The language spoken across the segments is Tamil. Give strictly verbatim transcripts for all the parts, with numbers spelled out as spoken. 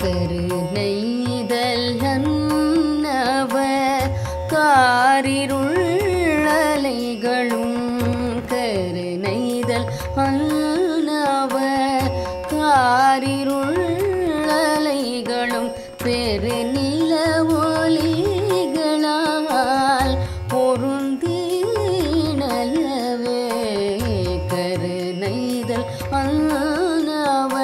கருணைதல் நன்னவ காரிருள்ளலைகளும் கருணைதல் அன்னவ காரிருள்ளலைகளும் பெருநில ஒலிகளால் பொருந்தினவே கருணைதல் அன்னவ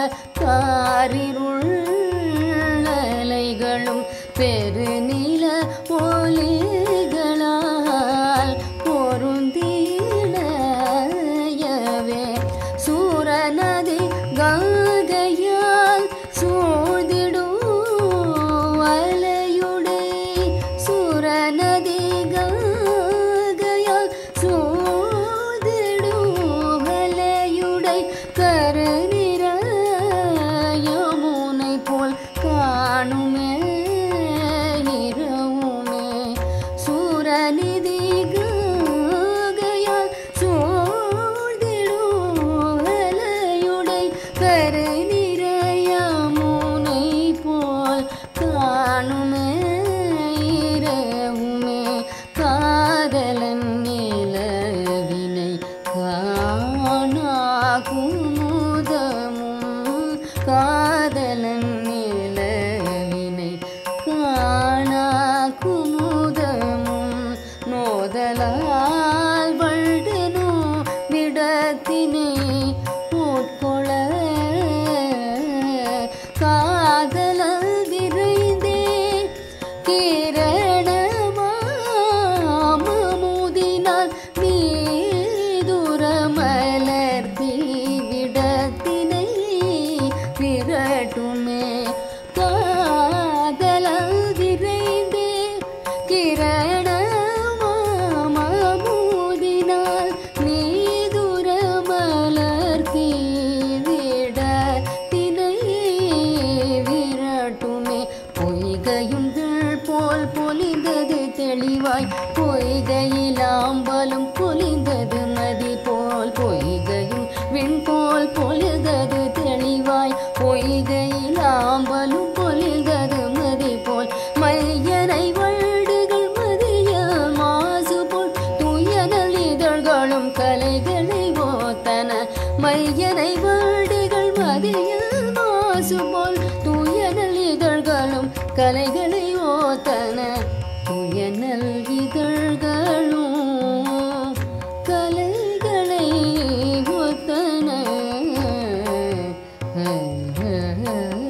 காரிருள்ளலைகளும் பெருநில ஒலிகளால் பொருந்தினவே சூரநதி கங்கையால் சூழ்ந்திடும் அலையுடை சூரநதி கங்கையால் சூழ்ந்திடும் அலையுடை கருநிற யமுனை போல் காணுமே இரவுமே சூரநிதி கங்கையால் சூழ்ந்திடும் அலையுடை கருநிற யமுனை போல் காணுமே இரவுமே காதலன் நிலவினை காணாகுமுதமும் காதலன் நிலவினை காணாகுமுதமும் நோதலால் வழுனோ விடத்தினை உட்கொள காதலல் விரைந்தே கிரணமாமுதினால் நீதுர மலர்த்தி விடத்தினை விரட்டுமே காதலல் விரைந்தே கிரணமாமுதினால் நீதுர மலர்த்தி விடத்தினை விரட்டுமே பொய்கையும் போல் பொலிந்தது தெளிவாய் பொய்கையில் ஆம்பலும் பொலிந்தது மதி போல் பொய்கையும் விண்போல் பொலிந்தது தெளிவாய் பொய்கையில் ஆம்பலும் பொலிந்தது மதி போல் மையனை வழுடுகள் மதிய மாசு போல் துயனல் இதழ்களும் கலைகளை ஓத்தன மையனை வழுடுகள் மதிய மாசு போல் துயனல் இதழ்களும் கலைகளை ஓத்தன துயனல் இதழ்களும் கலைகளை ஓத்தன